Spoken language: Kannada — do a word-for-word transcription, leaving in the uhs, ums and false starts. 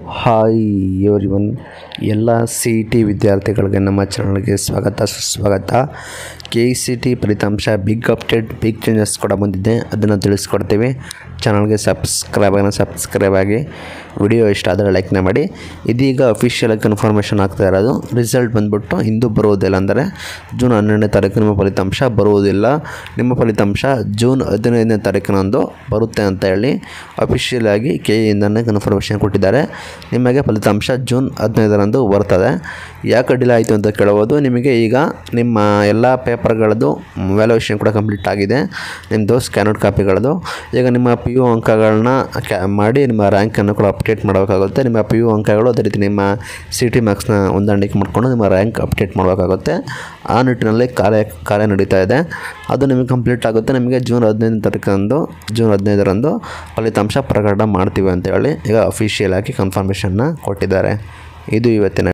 ಹಾಯ್ ಎವ್ರಿವನ್, ಎಲ್ಲ ಸಿ ಇ ಟಿ ವಿದ್ಯಾರ್ಥಿಗಳಿಗೆ ನಮ್ಮ ಚಾನಲ್ಗೆ ಸ್ವಾಗತ ಸುಸ್ವಾಗತ. ಕೆ ಇ ಸಿ ಟಿ ಫಲಿತಾಂಶ ಬಿಗ್ ಅಪ್ಡೇಟ್, ಬಿಗ್ ಚೇಂಜಸ್ ಕೂಡ ಬಂದಿದೆ, ಅದನ್ನು ತಿಳಿಸ್ಕೊಡ್ತೀವಿ. ಚಾನಲ್ಗೆ ಸಬ್ಸ್ಕ್ರೈಬ್ ಆಗಿ ಸಬ್ಸ್ಕ್ರೈಬ್ ಆಗಿ ವಿಡಿಯೋ ಇಷ್ಟ ಆದರೆ ಲೈಕ್ನ ಮಾಡಿ. ಇದೀಗ ಅಫಿಷಿಯಲಾಗಿ ಕನ್ಫರ್ಮೇಷನ್ ಆಗ್ತಾ ಇರೋದು. ರಿಸಲ್ಟ್ ಬಂದುಬಿಟ್ಟು ಇಂದು ಬರುವುದಿಲ್ಲ, ಅಂದರೆ ಜೂನ್ ಹನ್ನೆರಡನೇ ತಾರೀಕು ನಿಮ್ಮ ಫಲಿತಾಂಶ ಬರುವುದಿಲ್ಲ. ನಿಮ್ಮ ಫಲಿತಾಂಶ ಜೂನ್ ಹದಿನೈದನೇ ತಾರೀಕಿನಂದು ಬರುತ್ತೆ ಅಂತ ಹೇಳಿ ಅಫಿಷಿಯಲಾಗಿ ಕೆ ಇಂದನೇ ಕನ್ಫರ್ಮೇಷನ್ ಕೊಟ್ಟಿದ್ದಾರೆ. ನಿಮಗೆ ಫಲಿತಾಂಶ ಜೂನ್ ಹದಿನೈದರಂದು ಬರ್ತದೆ. ಯಾಕೆ ಡಿಲೇ ಆಯಿತು ಅಂತ ಕೇಳಬಹುದು. ನಿಮಗೆ ಈಗ ನಿಮ್ಮ ಎಲ್ಲ ಪೇಪರ್ಗಳದ್ದು ವ್ಯಾಲ್ಯೂಯೇಷನ್ ಕೂಡ ಕಂಪ್ಲೀಟ್ ಆಗಿದೆ, ನಿಮ್ಮದು ಸ್ಕ್ಯಾನರ್ಡ್ ಕಾಪಿಗಳದ್ದು. ಈಗ ನಿಮ್ಮ ಪಿ ಯು ಅಂಕಗಳನ್ನ ಕ್ಯಾ ಮಾಡಿ ನಿಮ್ಮ ರ್ಯಾಂಕನ್ನು ಕೂಡ ಅಪ್ಡೇಟ್ ಮಾಡಬೇಕಾಗುತ್ತೆ. ನಿಮ್ಮ ಪಿ ಯು ಅಂಕಗಳು ಅದೇ ರೀತಿ ನಿಮ್ಮ ಸಿ ಟಿ ಮಾರ್ಕ್ಸ್ನ ಹೊಂದಾಣಿಕೆ ಮಾಡಿಕೊಂಡು ನಿಮ್ಮ ರ್ಯಾಂಕ್ ಅಪ್ಡೇಟ್ ಮಾಡಬೇಕಾಗುತ್ತೆ. ಆ ನಿಟ್ಟಿನಲ್ಲಿ ಕಾರ್ಯ ಕಾರ್ಯ ನಡೀತಾ ಇದೆ. ಅದು ನಿಮಗೆ ಕಂಪ್ಲೀಟ್ ಆಗುತ್ತೆ. ನಿಮಗೆ ಜೂನ್ ಹದಿನೈದನೇ ತಾರೀಕಂದು ಜೂನ್ ಹದಿನೈದರಂದು ಫಲಿತಾಂಶ ಪ್ರಕಟ ಮಾಡ್ತೀವಿ ಅಂತ ಹೇಳಿ ಈಗ ಅಫಿಷಿಯಲ್ ಆಗಿ ಕನ್ಫರ್ಮೇಷನ್ನ ಕೊಟ್ಟಿದ್ದಾರೆ. ಇದು ಇವತ್ತಿನ